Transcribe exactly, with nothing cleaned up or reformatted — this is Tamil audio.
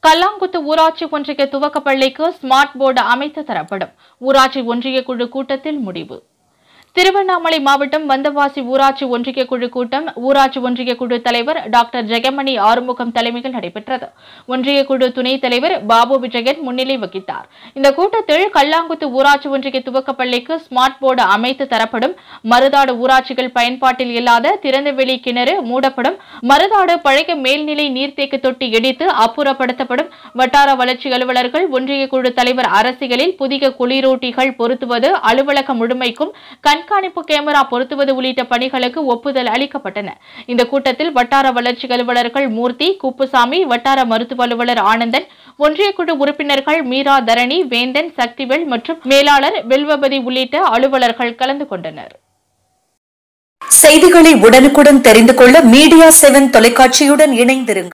கல்லாங்குத்து ஊராட்சி ஒன்றிய துவக்க பள்ளிக்கு ஸ்மார்ட் போர்டு அமைத்து தரப்படும். ஊராட்சி ஒன்றிய குழு கூட்டத்தில் முடிவு. திருவண்ணாமலை மாவட்டம் வந்தவாசி ஊராட்சி ஒன்றிய குழு கூட்டம் ஊராட்சி ஒன்றிய குழு தலைவர் டாக்டர் ஜெகமணி ஆறுமுகம் தலைமையில் நடைபெற்றது. ஒன்றிய குழு துணைத் தலைவர் பாபு விஜயன் முன்னிலை வகித்தார். இந்த கூட்டத்தில் கல்லாங்குத்து ஊராட்சி ஒன்றிய துவக்க பள்ளிக்கு ஸ்மார்ட் போர்டு அமைத்து தரப்படும். மருதாடு ஊராட்சிகள் பயன்பாட்டில் இல்லாத திறந்தவெளி கிணறு மூடப்படும். மருதாடு பழைய மேல்நிலை நீர்த்தேக்க தொட்டி இடித்து அப்புறப்படுத்தப்படும். வட்டார வளர்ச்சி அலுவலர்கள் ஒன்றிய குழு தலைவர் அரசியலில் புதிய குளிரூட்டிகள் பொருத்துவது, அலுவலகம் முழுமைக்கும் கண்காணிப்பு கேமரா பொருத்துவது உள்ளிட்ட பணிகளுக்கு ஒப்புதல் அளிக்கப்பட்டன. இந்த கூட்டத்தில் வட்டார வளர்ச்சி அலுவலர்கள் மூர்த்தி, குப்புசாமி, வட்டார மருத்துவ அலுவலர் ஆனந்தன், ஒன்றிய குழு உறுப்பினர்கள் மீரா, தரணி, வேந்தன், சக்திவேல் மற்றும் மேலாளர் வில்வபதி உள்ளிட்ட அலுவலர்கள் கலந்து கொண்டனர். செய்திகளை உடனுக்குடன் தெரிந்து கொள்ள மீடியா செவன் தொலைக்காட்சியுடன் இணைந்திருங்கள்.